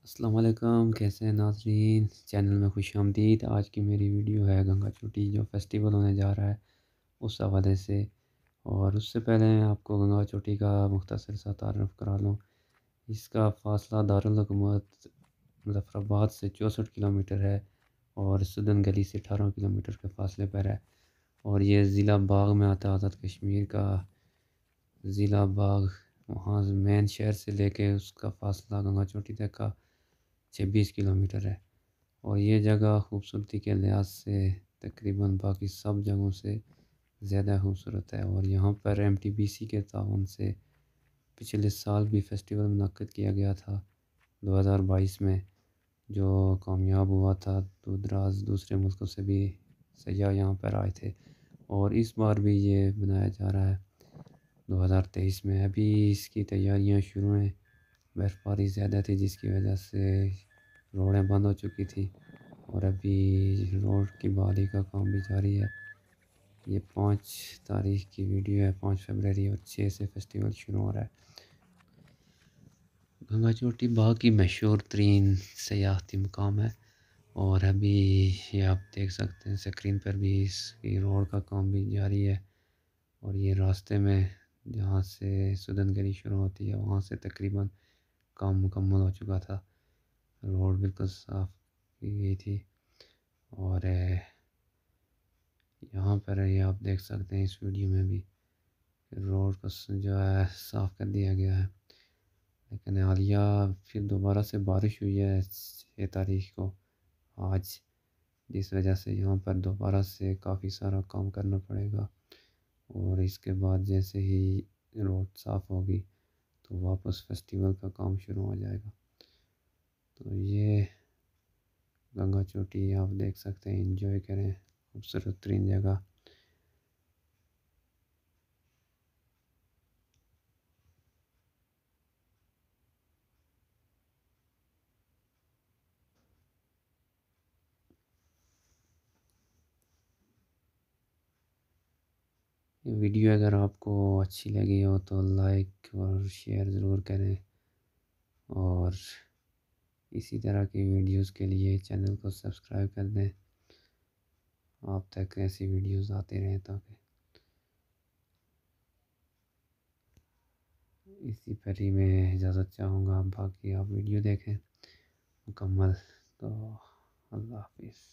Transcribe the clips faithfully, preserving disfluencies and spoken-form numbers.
अस्सलाम वालेकुम, कैसे हैं नाज़रीन। चैनल में खुशामदीद। आज की मेरी वीडियो है गंगा चोटी जो फेस्टिवल होने जा रहा है उस हवाले से। और उससे पहले मैं आपको गंगा चोटी का मुख्तसर सा तारुफ़ करा लूँ। इसका फ़ासला दारुल हुकूमत मुज़फ़्फ़राबाद से चौंसठ किलोमीटर है और सुदन गली से अठारह किलोमीटर के फ़ासले पर है। और ये ज़िला बाग में आता है, आज़ाद कश्मीर का ज़िला बाग। वहाँ मेन शहर से लेके उसका फ़ासला गंगा चोटी तक का छब्बीस किलोमीटर है। और ये जगह खूबसूरती के लिहाज से तकरीबन बाकी सब जगहों से ज़्यादा खूबसूरत है। और यहाँ पर एम टी बी सी के ताउन से पिछले साल भी फेस्टिवल मुनक्किद किया गया था दो हज़ार बाईस में, जो कामयाब हुआ था। दूर दराज दूसरे मुल्कों से भी सयाह यहाँ पर आए थे और इस बार भी ये बनाया जा रहा है दो हज़ार तेईस में। अभी इसकी तैयारियाँ शुरू हैं। बर्फ़बारी ज़्यादा थी जिसकी वजह से रोडें बंद हो चुकी थी और अभी रोड की बहाली का काम भी जारी है। ये पाँच तारीख की वीडियो है, पाँच फरवरी, और छः से फेस्टिवल शुरू हो रहा है। गंगा चोटी बाग की मशहूर तरीन सयाहती मुकाम है और अभी ये आप देख सकते हैं स्क्रीन पर भी इसकी रोड का काम भी जारी है। और ये रास्ते में जहाँ से सुदनगरी शुरू होती है वहाँ से तकरीबन काम मुकम्मल हो चुका था। रोड बिल्कुल साफ़ की गई थी और यहाँ पर ये आप देख सकते हैं इस वीडियो में भी रोड को जो है साफ़ कर दिया गया है। लेकिन हालिया फिर दोबारा से बारिश हुई है छः तारीख को आज, जिस वजह से यहाँ पर दोबारा से काफ़ी सारा काम करना पड़ेगा। और इसके बाद जैसे ही रोड साफ़ होगी तो वापस फेस्टिवल का काम शुरू हो जाएगा। तो ये गंगा चोटी आप देख सकते हैं, एंजॉय करें, खूबसूरत तरीन जगह। वीडियो अगर आपको अच्छी लगी हो तो लाइक और शेयर ज़रूर करें और इसी तरह की वीडियोस के लिए चैनल को सब्सक्राइब कर दें। आप तक ऐसी वीडियोस आते रहें ताकि इसी पर ही मैं इजाज़त चाहूँगा। बाकी आप वीडियो देखें मुकम्मल। तो अल्लाह हाफिज़।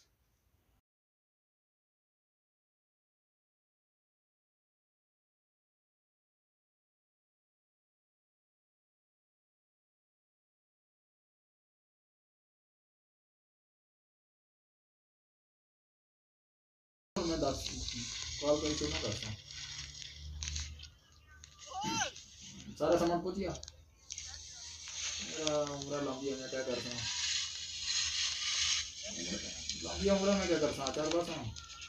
मैं दस कॉल करके मैं करता हूँ। सारा सामान पूछ लिया मेरा उम्र लंबी है, मैं क्या करता हूँ लंबी उम्र में क्या करता हूँ चार बस हूँ।